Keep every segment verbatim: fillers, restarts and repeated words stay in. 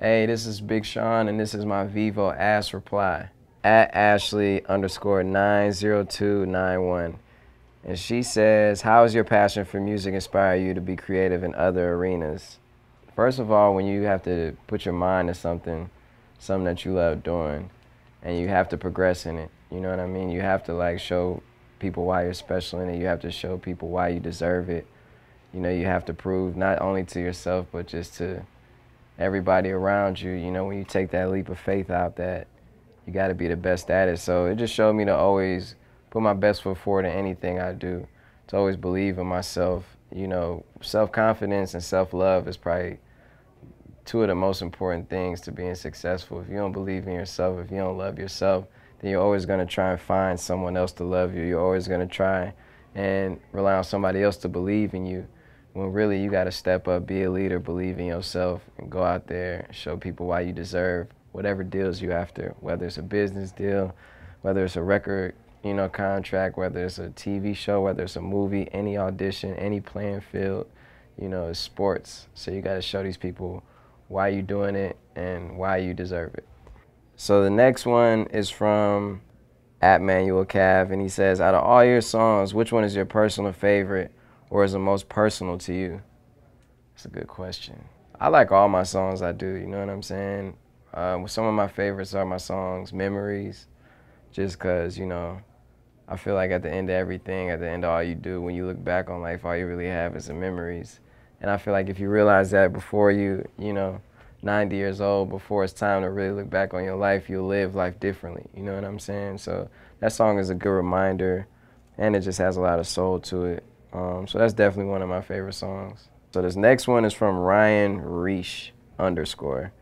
Hey, this is Big Sean, and this is my Vivo Ask Reply. At Ashley underscore nine zero two nine one. And she says, how has your passion for music inspire you to be creative in other arenas? First of all, when you have to put your mind to something, something that you love doing, and you have to progress in it, you know what I mean? You have to like show people why you're special in it. You have to show people why you deserve it. You know, you have to prove not only to yourself, but just to everybody around you, you know, when you take that leap of faith out that you got to be the best at it. So it just showed me to always put my best foot forward in anything I do, to always believe in myself. You know, self-confidence and self-love is probably two of the most important things to being successful. If you don't believe in yourself, if you don't love yourself, then you're always going to try and find someone else to love you. You're always going to try and rely on somebody else to believe in you, when really you got to step up, be a leader, believe in yourself, and go out there and show people why you deserve whatever deals you after, whether it's a business deal, whether it's a record, you know, contract, whether it's a T V show, whether it's a movie, any audition, any playing field, you know, it's sports. So you got to show these people why you're doing it and why you deserve it. So the next one is from at Manuel Cav, and he says, out of all your songs, which one is your personal favorite or is the most personal to you? That's a good question. I like all my songs I do, you know what I'm saying? Um, some of my favorites are my songs, Memories, just because, you know, I feel like at the end of everything, at the end of all you do, when you look back on life, all you really have is the memories. And I feel like if you realize that before you, you know, ninety years old, before it's time to really look back on your life, you'll live life differently, you know what I'm saying? So that song is a good reminder, and it just has a lot of soul to it. Um, so that's definitely one of my favorite songs. So this next one is from Ryan Reish underscore.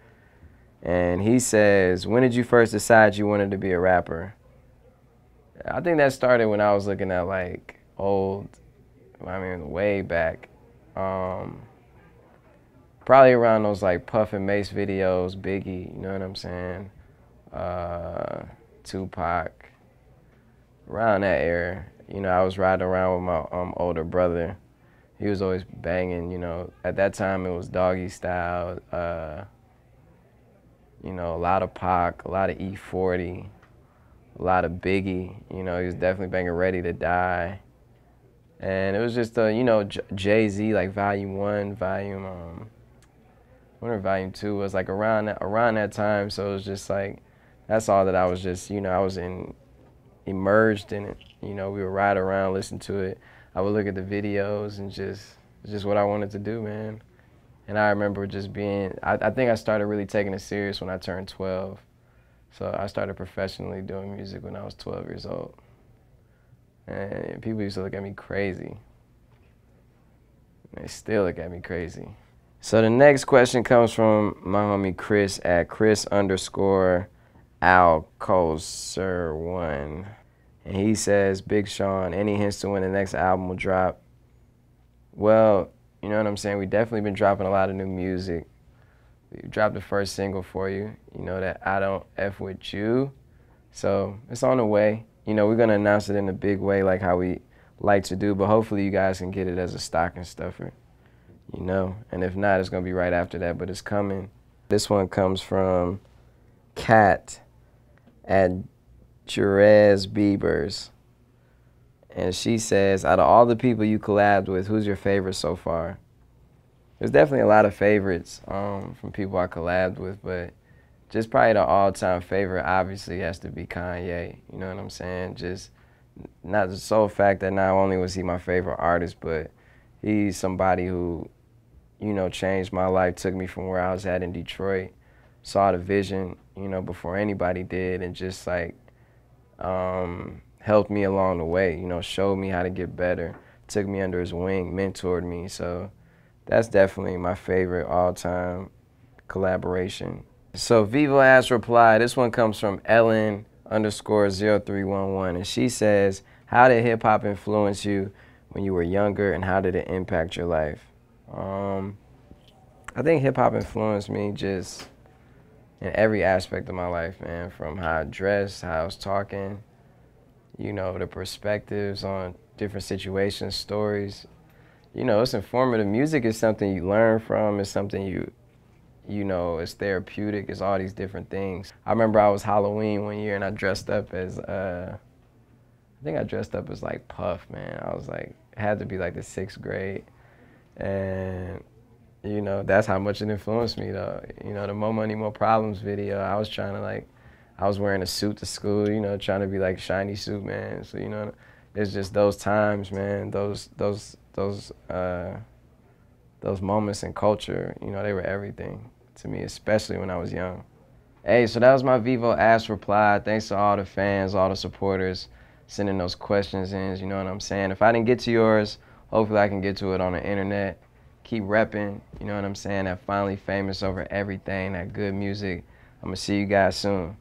And he says, when did you first decide you wanted to be a rapper? I think that started when I was looking at like old, I mean, way back. Um, probably around those like Puff and Mace videos, Biggie, you know what I'm saying? Uh, Tupac, around that era. You know, I was riding around with my um, older brother. He was always banging, you know. At that time, it was Doggy Style, uh, you know, a lot of Pac, a lot of E forty, a lot of Biggie. You know, he was definitely banging Ready to Die. And it was just, uh, you know, Jay-Z, like Volume one, Volume, um, I wonder if Volume two was, like around that, around that time. So it was just like, that's all that I was just, you know, I was in, immersed in it. You know, we would ride around, listen to it. I would look at the videos and just, it's just what I wanted to do, man. And I remember just being, I, I think I started really taking it serious when I turned twelve. So I started professionally doing music when I was twelve years old. And people used to look at me crazy. They still look at me crazy. So the next question comes from my homie Chris at Chris underscore Alcocer one. And he says, Big Sean, any hints to when the next album will drop? Well, you know what I'm saying? We've definitely been dropping a lot of new music. We dropped the first single for you, you know, that I Don't F With You. So it's on the way. You know, we're going to announce it in a big way like how we like to do, but hopefully you guys can get it as a stocking stuffer, you know? And if not, it's going to be right after that, but it's coming. This one comes from Kat at Jerez Biebers. And she says, out of all the people you collabed with, who's your favorite so far? There's definitely a lot of favorites um, from people I collabed with, but just probably the all-time favorite obviously has to be Kanye. You know what I'm saying? Just not the sole fact that not only was he my favorite artist, but he's somebody who, you know, changed my life, took me from where I was at in Detroit, saw the vision, you know, before anybody did, and just like um, helped me along the way, you know, showed me how to get better, took me under his wing, mentored me. So that's definitely my favorite all-time collaboration. So Vivo Ask Reply, this one comes from Ellen underscore zero three one one, and she says, how did hip-hop influence you when you were younger, and how did it impact your life? Um, I think hip-hop influenced me just in every aspect of my life, man, from how I dressed, how I was talking, you know, the perspectives on different situations, stories. You know, it's informative. Music is something you learn from. It's something you you know, it's therapeutic, it's all these different things. I remember I was Halloween one year and I dressed up as, uh, I think I dressed up as like Puff, man. I was like, it had to be like the sixth grade. And, you know, that's how much it influenced me though. You know, the More Money, More Problems video, I was trying to like, I was wearing a suit to school, you know, trying to be like shiny suit, man. So, you know, it's just those times, man, those, those, those, uh, those moments in culture, you know, they were everything to me, especially when I was young. Hey, so that was my Vevo Ask Reply. Thanks to all the fans, all the supporters, sending those questions in, you know what I'm saying? If I didn't get to yours, hopefully I can get to it on the internet. Keep repping, you know what I'm saying? That Finally Famous over everything, that good music. I'm gonna see you guys soon.